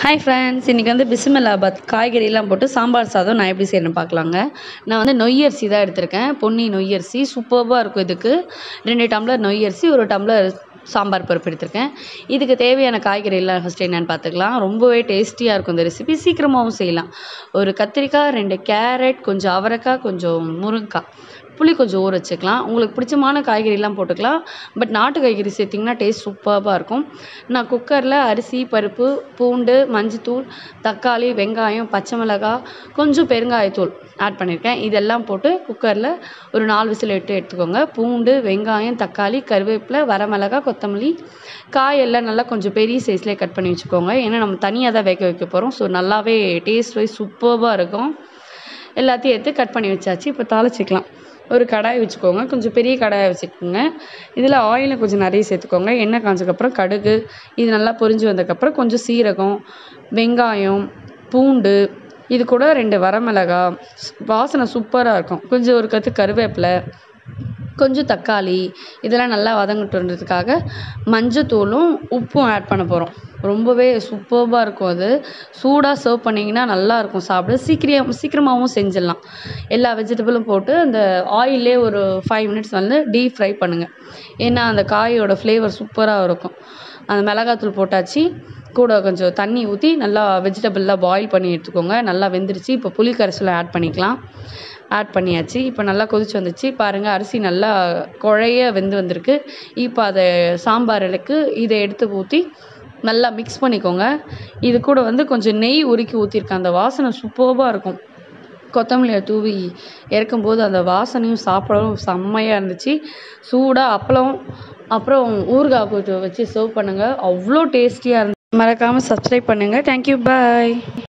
Hi friends, இன்றைக்கி வந்து பிஸ்மில்லாபாத் காய்கறிலாம் போட்டு சாம்பார் சாதம் நான் எப்படி செய்யணும்னு பார்க்கலாங்க. நான் வந்து நொய் அரிசி தான் எடுத்திருக்கேன். பொன்னி நொய் அரிசி சூப்பராக இருக்கும். இதுக்கு 2 டம்ளர் நொய் அரிசி, 1 டம்ளர் சாம்பார் பருப்பு எடுத்திருக்கேன். இதுக்கு தேவையான காய்கறிலாம் ஃபஸ்ட்டு என்னென்னு பார்த்துக்கலாம். ரொம்பவே டேஸ்டியாக இருக்கும் இந்த ரெசிபி. சீக்கிரமாகவும் செய்யலாம். ஒரு கத்திரிக்காய், 2 கேரட், கொஞ்சம் அவரைக்காய், கொஞ்சம் முருங்கைக்காய், புளி கொஞ்சம் ஊற வச்சுக்கலாம். உங்களுக்கு பிடிச்சமான காய்கறிலாம் போட்டுக்கலாம். பட் நாட்டு காய்கறி சேர்த்திங்கன்னா டேஸ்ட் சூப்பராக இருக்கும். நான் குக்கரில் அரிசி, பருப்பு, பூண்டு, மஞ்சத்தூள், தக்காளி, வெங்காயம், பச்சை மிளகாய், கொஞ்சம் பெருங்காயத்தூள் ஆட் பண்ணியிருக்கேன். இதெல்லாம் போட்டு குக்கரில் ஒரு 4 விசில் எடுத்துக்கோங்க. பூண்டு, வெங்காயம், தக்காளி, கருவேப்பிலை, வரமிளகாய், கொத்தமல்லி, காயெல்லாம் நல்லா கொஞ்சம் பெரிய சைஸ்லேயே கட் பண்ணி வச்சுக்கோங்க. ஏன்னா நம்ம தனியாக தான் வேக வைக்க போகிறோம். ஸோ நல்லாவே டேஸ்ட் வைஸ் சூப்பராக இருக்கும். எல்லாத்தையும் எடுத்து கட் பண்ணி வச்சாச்சு. இப்போ தாளிச்சிக்கலாம். ஒரு கடாய் வச்சுக்கோங்க. கொஞ்சம் பெரிய கடாயை வச்சுக்கோங்க. இதில் ஆயிலை கொஞ்சம் நிறைய சேர்த்துக்கோங்க. எண்ணெய் காஞ்சதுக்கப்புறம் கடுகு, இது நல்லா பொரிஞ்சு வந்ததுக்கப்புறம் கொஞ்சம் சீரகம், வெங்காயம், பூண்டு, இது கூட 2 வரமிளகாய், வாசனை சூப்பராக இருக்கும். கொஞ்சம் ஒரு கத்து கருவேப்பிலை, கொஞ்சம் தக்காளி, இதெல்லாம் நல்லா வதங்கட்டுன்றதுக்காக மஞ்சத்தூளும் உப்பும் ஆட் பண்ண போகிறோம். ரொம்பவே சூப்பராக இருக்கும். அது சூடாக சர்வ் பண்ணிங்கன்னா நல்லாயிருக்கும். சாப்பிட சீக்கிரமாகவும் செஞ்சிடலாம். எல்லா வெஜிடபிளும் போட்டு அந்த ஆயிலே ஒரு 5 மினிட்ஸ் வந்து டீப் ஃப்ரை பண்ணுங்கள். ஏன்னா அந்த காயோட ஃப்ளேவர் சூப்பராக இருக்கும். அந்த மிளகாத்தூள் போட்டாச்சு. கூட கொஞ்சம் தண்ணி ஊற்றி நல்லா வெஜிடபிள்லாம் பாயில் பண்ணி எடுத்துக்கோங்க. நல்லா வெந்துருச்சு. இப்போ புளி கரைசலை ஆட் பண்ணிக்கலாம். ஆட் பண்ணியாச்சு. இப்போ நல்லா கொதிச்சு வந்துச்சு. பாருங்கள், அரிசி நல்லா குழைய வெந்து வந்திருக்கு. இப்போ அதை சாம்பார் இலைக்கு இதை எடுத்து ஊற்றி நல்லா மிக்ஸ் பண்ணிக்கோங்க. இது கூட வந்து கொஞ்சம் நெய் உருக்கி ஊற்றிருக்கேன். அந்த வாசனை சூப்பராக இருக்கும். கொத்தமல்லியை தூவி இறக்கும்போது அந்த வாசனையும் சாப்பிடவும் செம்மையாக இருந்துச்சு. சூடாக அப்பளம் அப்புறம் ஊறுகாய் போட்டு வச்சு சர்வ் பண்ணுங்கள். அவ்வளோ டேஸ்டியாக இருந்துச்சு. மறக்காமல் சப்ஸ்கிரைப் பண்ணுங்கள். தேங்க்யூ, பாய்.